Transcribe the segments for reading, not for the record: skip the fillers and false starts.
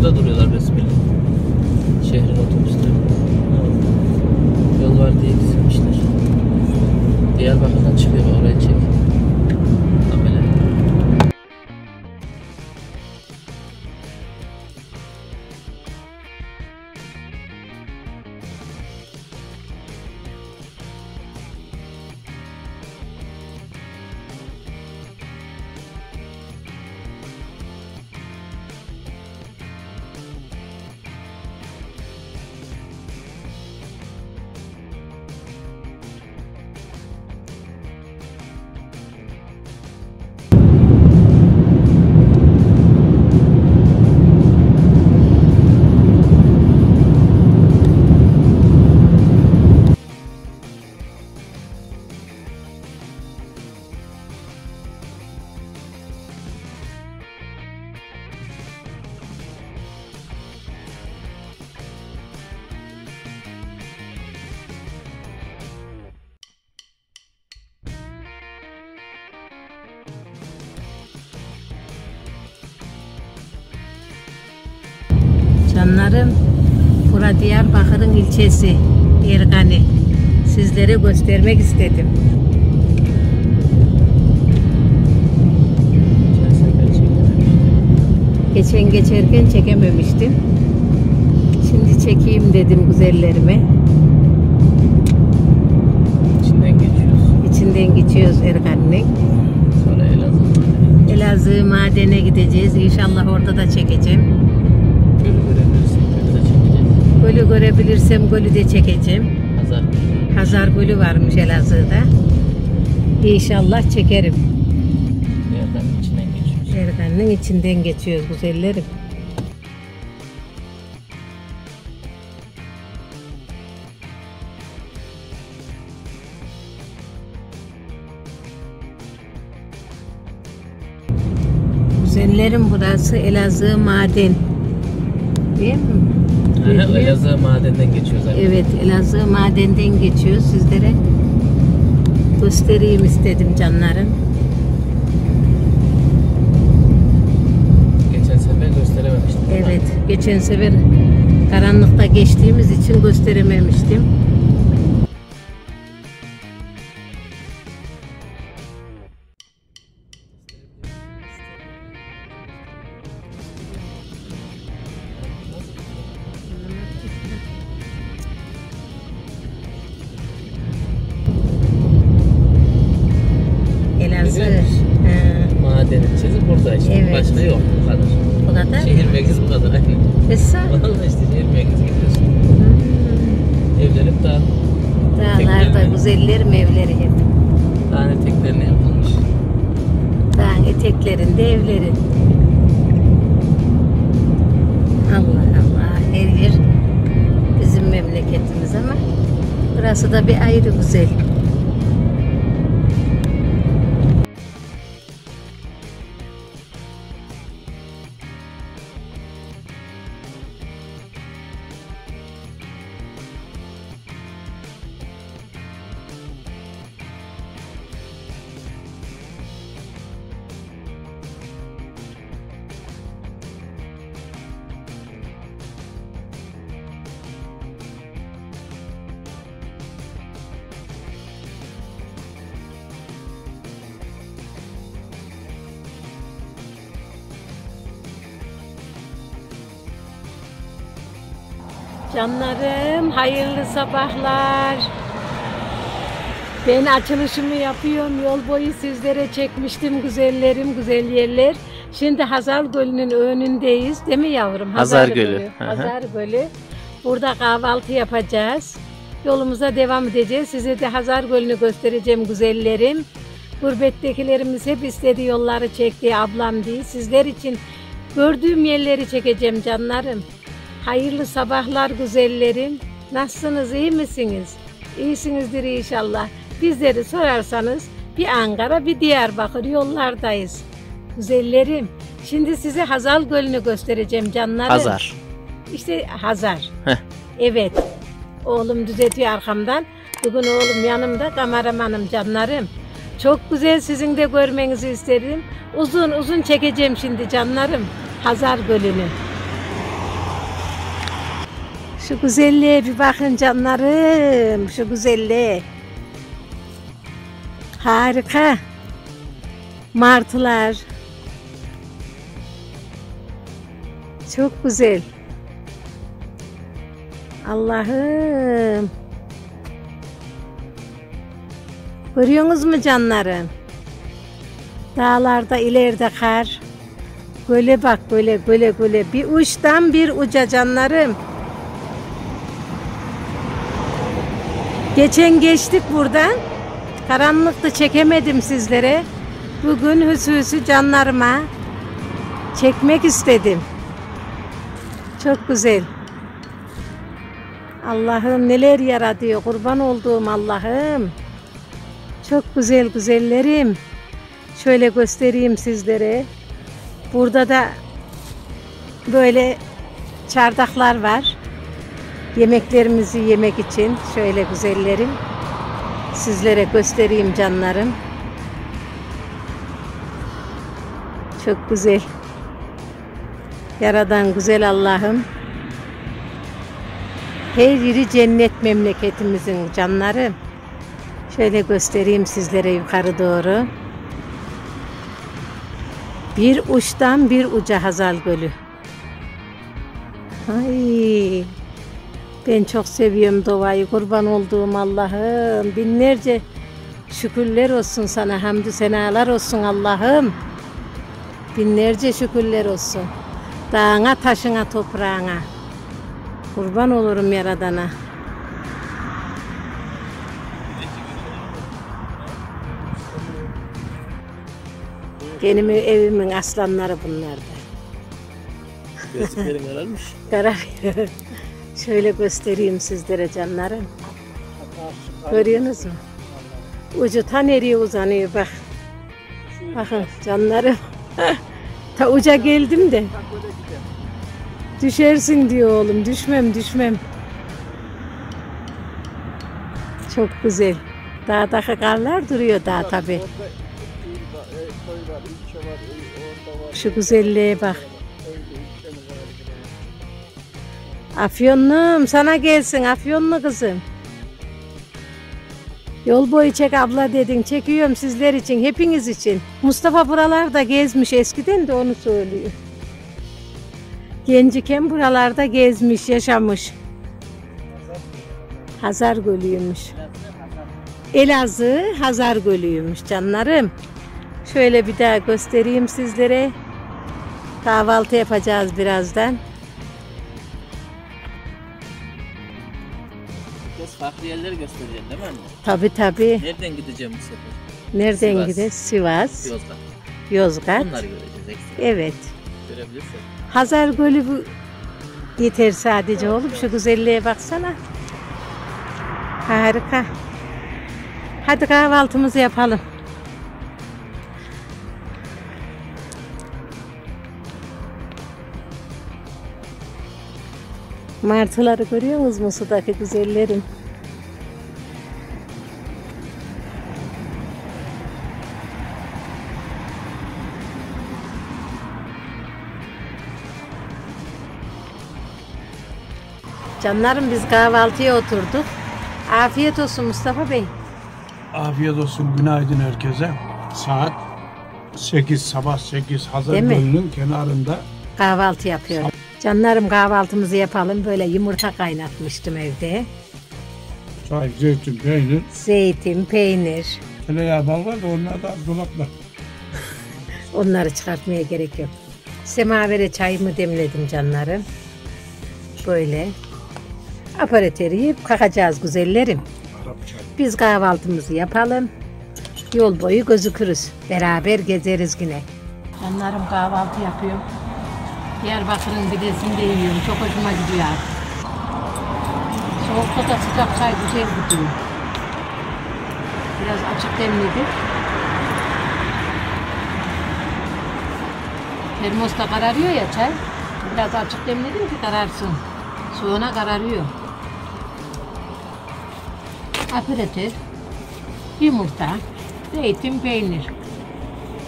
otobüste duruyorlar resmen. Şehrin otobüsleri. Yol var diye dizilmişler. Diyarbakır'dan çıkıyor, oraya çek. Amele. Canlarım, bura Diyarbakır'ın ilçesi Ergani. Sizlere göstermek istedim. Geçen geçerken çekememiştim. Şimdi çekeyim dedim güzellerime. İçinden geçiyoruz. İçinden geçiyoruz Ergani'nin. Sonra Elazığ madene gideceğiz. İnşallah orada da çekeceğim. Gölü görebilirsem gölü de çekeceğim. Hazar Gölü varmış Elazığ'da. İnşallah çekerim. Ergani'nin içinden geçiyoruz. Ergani'nin içinden geçiyoruz güzellerim. Güzellerim, burası Elazığ maden. Değil mi? Elazığ madenden geçiyoruz. Evet, Elazığ madenden geçiyoruz. Sizlere göstereyim istedim canlarım. Geçen sefer gösterememiştim. Evet, geçen sefer karanlıkta geçtiğimiz için gösterememiştim. Elazığ. Maden ilçesi burada işte. Evet. Başka yok, bu kadar. Bu kadar. Şehir merkezi bu kadar. Aynen. Vallahi işte şehir merkezi gidiyorsun. Evler hep Dağlarda güzellerim evleri hep. dağın eteklerine yapılmış. Dağın eteklerinde evleri. Allah Allah, her yer bizim memleketimiz ama burası da bir ayrı güzel. Canlarım, hayırlı sabahlar. Ben açılışımı yapıyorum. Yol boyu sizlere çekmiştim güzellerim, güzel yerler. Şimdi Hazar Gölü'nün önündeyiz. Değil mi yavrum? Hazar Gölü. Hazar Gölü. Burada kahvaltı yapacağız. Yolumuza devam edeceğiz. Size de Hazar Gölü'nü göstereceğim güzellerim. Gurbettekilerimiz hep istediği yolları çekti, ablam değil. Sizler için gördüğüm yerleri çekeceğim canlarım. Hayırlı sabahlar güzellerim. Nasılsınız, iyi misiniz? İyisinizdir inşallah. Bizleri sorarsanız bir Ankara, bir Diyarbakır yollardayız. Güzellerim. Şimdi size Hazar Gölü'nü göstereceğim canlarım. Hazar. İşte Hazar. Evet. Oğlum düzeltiyor arkamdan. Bugün oğlum yanımda, kameramanım canlarım. Çok güzel, sizin de görmenizi isterim. Uzun uzun çekeceğim şimdi canlarım Hazar Gölü'nü. Şu güzelliğe bir bakın canlarım. Şu güzelliğe. Harika. Martılar. Çok güzel. Allah'ım. Görüyorsunuz mu canlarım? Dağlarda ileride kar. Göle bak, göle. Bir uçtan bir uca canlarım. Geçen geçtik buradan. Karanlıkta çekemedim sizlere. Bugün hüsü canlarıma çekmek istedim. Çok güzel. Allah'ım neler yaratıyor. Kurban olduğum Allah'ım. Çok güzel güzellerim. Şöyle göstereyim sizlere. Burada da böyle çardaklar var. Yemeklerimizi yemek için şöyle güzellerim. Sizlere göstereyim canlarım. Çok güzel. Yaradan güzel Allah'ım. Her yeri cennet memleketimizin canlarım. Şöyle göstereyim sizlere yukarı doğru. Bir uçtan bir uca Hazal Gölü. Ay, ben çok seviyorum doğayı. Kurban olduğum Allah'ım. Binlerce şükürler olsun sana. Hamdü senalar olsun Allah'ım. Binlerce şükürler olsun. Dağına, taşına, toprağına. Kurban olurum Yaradan'a. Benim evimin aslanları bunlar da. Gözlüklerin kararmış. Kararıyor. Şöyle göstereyim sizlere canlarım. Görüyorsunuz mu? Ucu ta nereye uzanıyor bak. Bakın canlarım. Ta uca geldim de. Düşersin diyor oğlum. Düşmem. Çok güzel. Dağdaki karlar duruyor daha tabi. Şu güzelliğe bak. Afyonlum sana gelsin Afyonlu kızım. Yol boyu çek abla dedin. Çekiyorum sizler için, hepiniz için. Mustafa buralarda gezmiş eskiden de onu söylüyor. Genciken buralarda gezmiş, yaşamış. Hazar Gölü'ymüş. Elazığ Hazar Gölü'ymüş canlarım. Şöyle bir daha göstereyim sizlere. Kahvaltı yapacağız birazdan. Farklı yerleri göstereceksin değil mi anne? Tabii. Nereden gideceğim bu sefer? Nereden gideceğiz? Sivas. Yozgat. Onları göreceğiz eksik. Evet. Görebilirsin. Hazar Gölü bu yeter sadece oğlum. Şu güzelliğe baksana. Harika. Hadi kahvaltımızı yapalım. Martıları görüyor musunuz mu sudaki güzellerim? Canlarım biz kahvaltıya oturduk. Afiyet olsun Mustafa Bey. Afiyet olsun, günaydın herkese. Saat 8, sabah 8 Hazar Değil mi? Gölü'nün kenarında. Kahvaltı yapıyorum. Canlarım kahvaltımızı yapalım. Böyle yumurta kaynatmıştım evde. Çay, zeytin, peynir, Zeytin, peynir. tereyağı, bal var da onlar da dolapta. Onları çıkartmaya gerek yok. Semavere çayımı demledim canlarım. Böyle. Aparatörü yiyip kalkacağız güzellerim. Arap çay. Biz kahvaltımızı yapalım. Yol boyu gözükürüz. Beraber gezeriz yine. Canlarım kahvaltı yapıyorum. Diyarbakır'ın pidesini de yiyorum. Çok hoşuma gidiyor artık. Soğukta da sıcak çay güzel gidiyor. Biraz açık demledik. Termosta kararıyor ya çay. Biraz açık demledim ki kararsın. Soğuna kararıyor. Aperatif, yumurta, zeytin, peynir.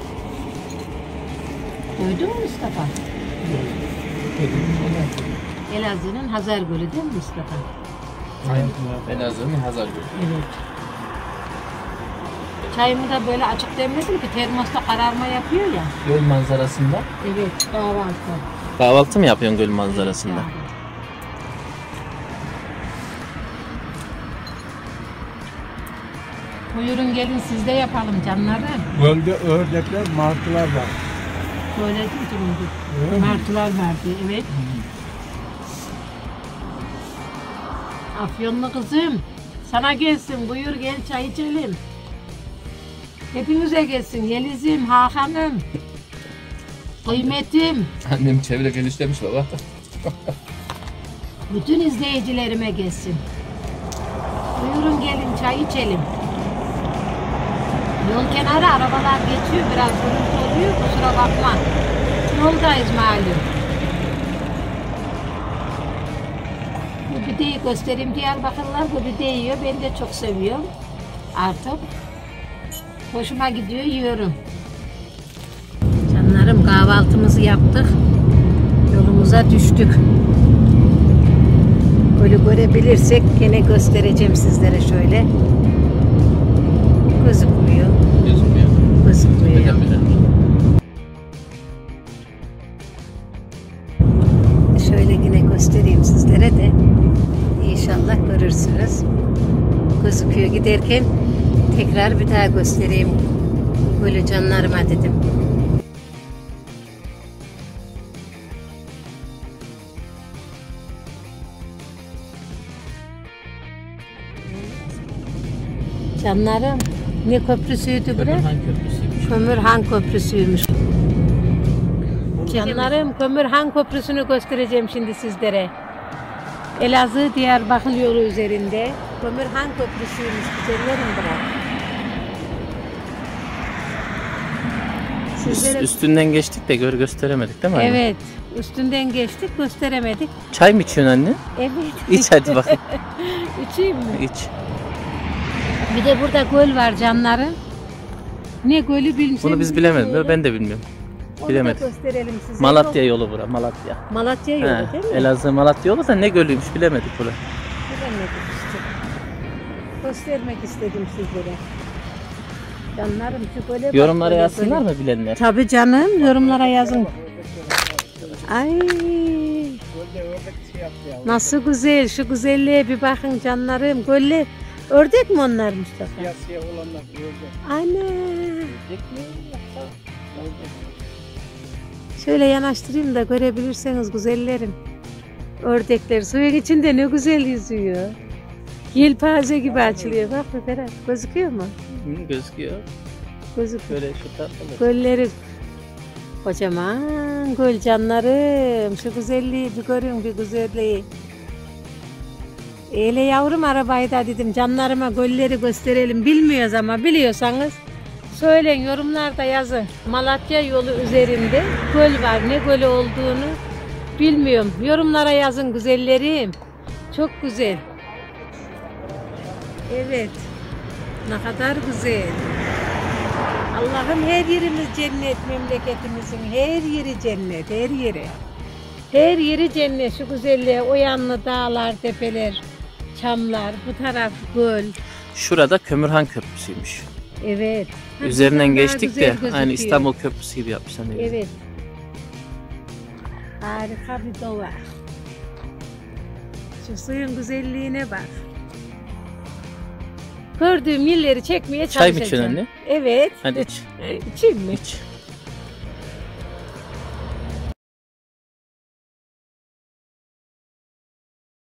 Duydun mu Mustafa? Elazığ'ın Hazargölü değil mi Mustafa? Elazığ'ın Hazar Gölü. Evet. Çayımı da böyle açık demledim ki termosta kararma yapıyor ya. Göl manzarasında. Evet, kahvaltı. Kahvaltı mı yapıyorsun göl manzarasında? Evet, buyurun gelin siz de yapalım canlarım. Gölde ördekler, martılar var. Böyle durumdu. Öyle mi? Martılar vardı, evet. Afyonlu kızım, sana gelsin, buyur gel çay içelim. Hepinize gelsin, Yeliz'im, Hakan'ım, kıymetim, Annem çevre genişlemiş baba. bütün izleyicilerime gelsin. Buyurun gelin çay içelim. Yol kenarı arabalar geçiyor, biraz gürültü oluyor, kusura bakma. Yoldayız malum. Bu bideyi göstereyim, Diyarbakırlılar bu bideyi yiyor, ben de çok seviyorum. Artık hoşuma gidiyor, yiyorum. Canlarım kahvaltımızı yaptık, yolumuza düştük. Böyle görebilirsek gene göstereceğim sizlere şöyle. Gözükmüyor. Gözükmüyor. Gözükmüyor. Neden böyle? Şöyle yine göstereyim sizlere de inşallah görürsünüz. Gözüküyor, giderken tekrar bir daha göstereyim. Böyle canlarıma dedim. Canlarım, ne köprüsüydü bura? Kömürhan Köprüsü'ymüş. Kömürhan Köprüsü'ymüş. Canlarım, Kömürhan Köprüsü'nü göstereceğim şimdi sizlere. Elazığ Diyarbakır yolu üzerinde Kömürhan Köprüsü'ymüş. Güzellerim bura. Sizlere... Üstünden geçtik de gösteremedik değil mi anne? Evet, üstünden geçtik, gösteremedik. Çay mı içiyorsun anne? Evet. İç hadi bakayım. İçeyim mi? İç. Bir de burada göl var canlarım. Ne gölü bilmiyorum. Bunu biz bilemedik. Ben de bilmiyorum. Onu Bilemedik. da gösterelim size. Malatya yolu bura. Malatya. Malatya yolu He, değil mi? Elazığ Malatya yolu da ne gölüymüş bilemedik bura. Bilemedik işte. Göstermek istedim sizlere. Canlarım şu göle bak, Yorumlara göle, yazsınlar göle. mı bilenler? Tabii canım, yorumlara yazın. Ay nasıl güzel, şu güzelliğe bir bakın canlarım. Gölle ördek mi onlar Mustafa? Siyah siyah olanlar ördek. Ana. Şöyle yanaştırayım da görebilirseniz güzellerim. Ördekler suyun içinde ne güzel yüzüyor. Yelpaze gibi açılıyor. Bak be Ferhat, gözüküyor mu? Gözüküyor. Gözüküyor. Böyle şu tarafa. Gölleri kocaman göl canlarım. Şu güzelliği bir görün, bir güzelliği. Öyle yavrum arabayı da dedim canlarıma gölleri gösterelim. Bilmiyoruz ama biliyorsanız söyleyin, yorumlarda yazın. Malatya yolu üzerinde göl var. Ne gölü olduğunu bilmiyorum. Yorumlara yazın güzellerim. Çok güzel. Evet. Ne kadar güzel. Allah'ım her yerimiz cennet, memleketimizin her yeri cennet, her yeri. Her yeri cennet, şu güzelliğe, o yanlı dağlar, tepeler, çamlar, bu taraf göl. Şurada Kömürhan Köprüsü'ymüş. Evet. Üzerinden Buradan daha geçtik güzel de gözüküyor. aynı İstanbul Köprüsü gibi yapmışlar. ne güzel. Evet. Harika bir doğa. Şu suyun güzelliğine bak. Gördüğüm illeri çekmeye Çay mı çalışacağım. içiyorsun anne? Evet. Hadi iç. İçeyim mi? İç.